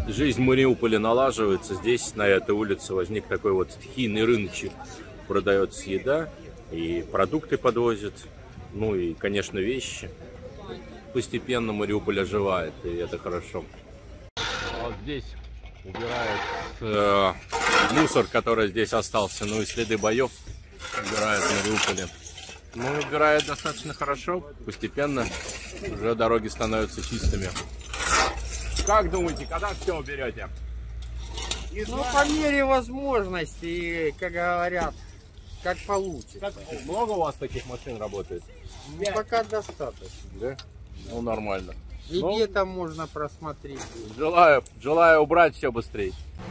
жизнь в Мариуполе налаживается. Здесь, на этой улице, возник такой вот стихийный рыночек. Продается еда, и продукты подвозят, ну и, конечно, вещи. Постепенно Мариуполь оживает, и это хорошо. Вот здесь убирают мусор, который здесь остался, ну и следы боев убирают в Мариуполе. Ну, убирают достаточно хорошо, постепенно уже дороги становятся чистыми. Как думаете, когда все уберете? Ну, по мере возможности, как говорят, как получится. Много у вас таких машин работает? Ну, пока достаточно. Да? Ну, нормально. И где-то можно просмотреть. Желаю убрать все быстрее.